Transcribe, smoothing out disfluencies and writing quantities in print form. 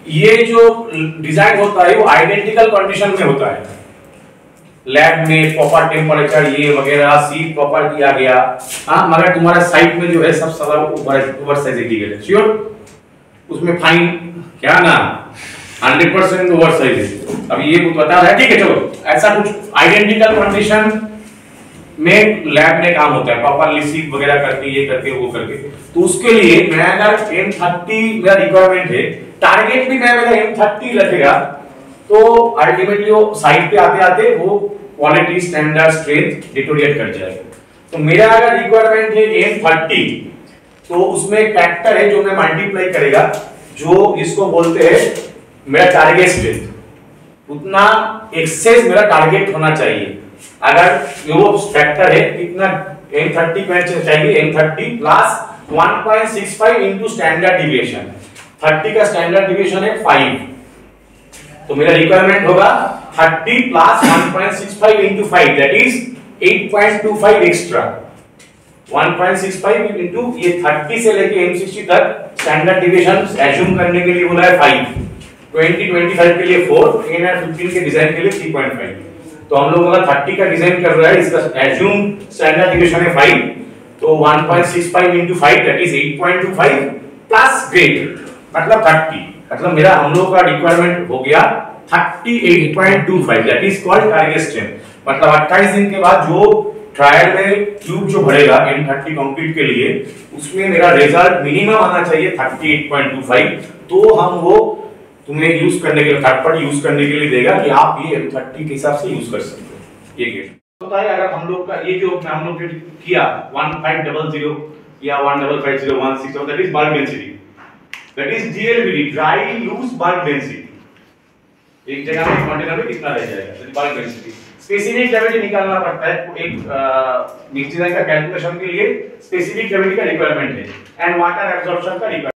ये जो डिजाइन होता है वो आइडेंटिकल कंडीशन में होता है। लैब में प्रॉपर टेम्परेचर ये वगैरह सील प्रॉपर किया गया। हाँ, मगर तुम्हारा साइट में जो है सब सवाल ओवर साइज इंटीग्रेट है। श्योर, उसमें फाइन क्या ना 100% ओवर साइज है। अब ये कुछ बता रहा है, ठीक है चलो, ऐसा कुछ आइडेंटिकल कंडीशन में लैब में काम होता है, प्रॉपरली सील वगैरह करके ये करके वो करके। तो उसके लिए मैं अगर M30 मेरा रिक्वायरमेंट है, टारगेट भी मैं मेरा M30 रखेगा, तो अल्टीमेटली वो साइट पे आते आते वो क्वालिटी स्टैंडर्ड स्ट्रेंथ डिटोरिएट कर जाएगा। तो मेरा अगर रिक्वायरमेंट है M30, तो उसमें एक फैक्टर है जो मैं मल्टीप्लाई करेगा, जो इसको बोलते हैं मेरा टारगेट स्ट्रेंथ। उतना एक्सेस मेरा टारगेट होना चाहिए। अगर वो फैक्टर है कितना M30 में चाहिए, M30 plus 1.65 into standard deviation. 30 का स्टैंडर्ड डिविएशन है 5, तो मेरा रिक्वायरमेंट होगा 30 plus 1.65 into 5, that is 8.25 extra. 1.65 into ये 30 से लेके M60 तक स्टैंडर्ड डिविएशन एज्यूम करने के लिए बोला है 5, 20-25 के लिए 4, 10 और 15 के डिजाइन के लिए 3.5। तो हम लोग अगर 30 का डिजाइन कर रहा है, इसका एज्यूम स्टैंडर्ड डिविएशन है 5, तो 1.65 into 5 that is 8.25 plus grade मतलब 30, मतलब मेरा हम लोग का रिक्वायरमेंट हो गया 38.25, that is called target strength. मतलब 28 दिन के बाद जो ट्रायल में ट्यूब जो भरेगा M30 कंक्रीट के लिए, उसमें मेरा रिजल्ट मिनिमम आना चाहिए 38.25। तो हम वो तुम्हें यूज करने के लिए, थर्ड पार्टी यूज करने के लिए देगा कि आप ये M30 के हिसाब से यूज कर सकते हो। ये गेट होता है। अगर हम लोग का ये जो हम लोग ने किया 1500 या 155016, that is bulk density, that is DLBD, dry loose bulk density. एक जगह में कंटेनर में कितना रह जाएगा, बल्क डेंसिटी। स्पेसिफिक ग्रेविटी निकालना पड़ता है, एक मिक्स डिजाइन का कैलकुलेशन के लिए स्पेसिफिक ग्रेविटी का रिक्वायरमेंट है एंड वाटर एब्जॉर्प्शन का रिक्वायरमेंट।